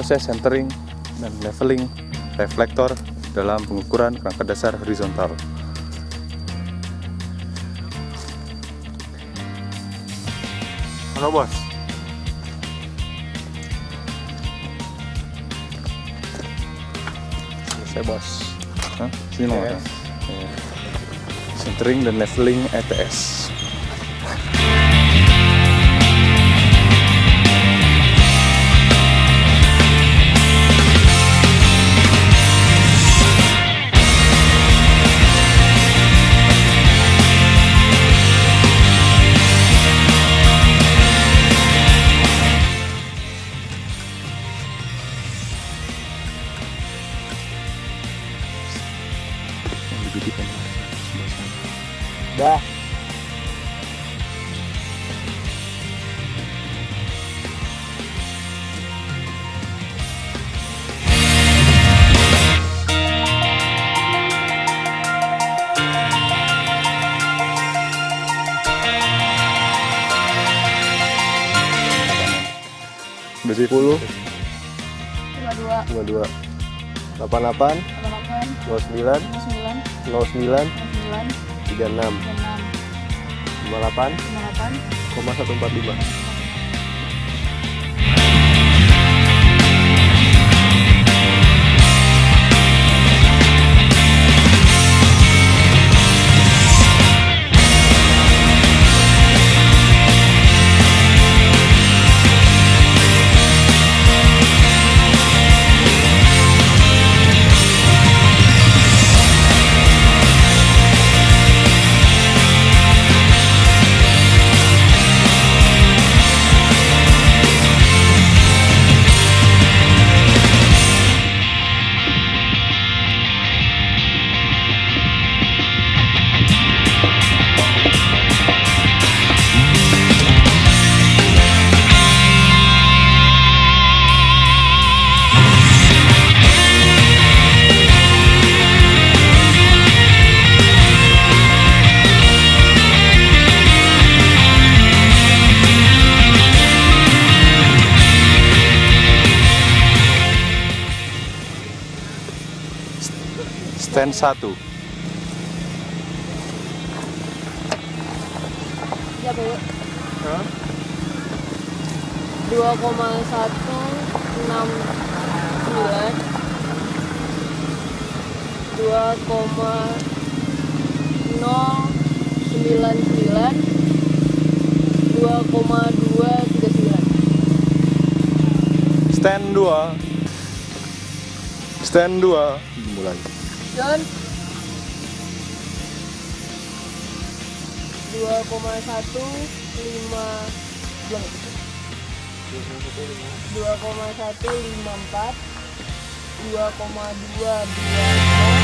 proses centering dan leveling reflektor dalam pengukuran kerangka dasar horizontal. Halo bos. Selesai bos. Sini nomornya. Centering dan leveling ETS. Dah. Udah 10 52 52 88 88 09 09 36 58,145. stand 1. Ya Bu. 2,169 2,099 2,239. Stand 2. Stand 2. Mulai. John 2,154 2,225